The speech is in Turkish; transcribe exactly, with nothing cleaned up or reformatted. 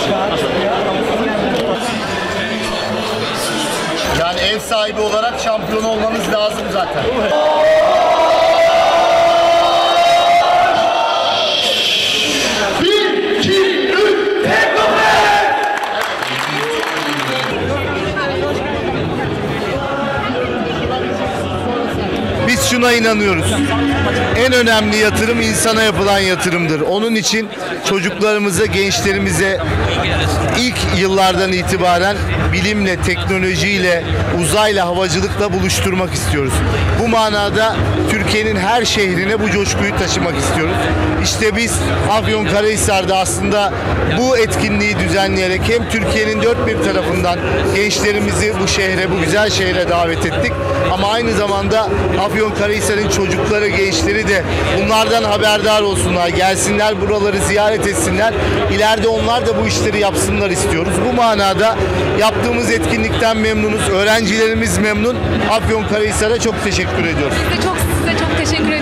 Yani ev sahibi olarak şampiyon olmanız lazım zaten. Biz şuna inanıyoruz. En önemli yatırım insana yapılan yatırımdır. Onun için çocuklarımıza, gençlerimize ilk yıllardan itibaren bilimle, teknolojiyle, uzayla, havacılıkla buluşturmak istiyoruz. Bu manada Türkiye'nin her şehrine bu coşkuyu taşımak istiyoruz. İşte biz Afyonkarahisar'da aslında bu etkinliği düzenleyerek hem Türkiye'nin dört bir tarafından gençlerimizi bu şehre, bu güzel şehre davet ettik. Ama aynı zamanda Afyonkarahisar'ın çocukları, gençleri de bunlardan haberdar olsunlar, gelsinler buraları ziyaret etsinler. İleride onlar da bu işleri yapsınlar istiyoruz. Bu manada yaptığımız etkinlikten memnunuz, öğrencilerimiz memnun. Afyonkarahisar'a çok teşekkür ediyoruz. Biz de çok size çok teşekkür ediyoruz.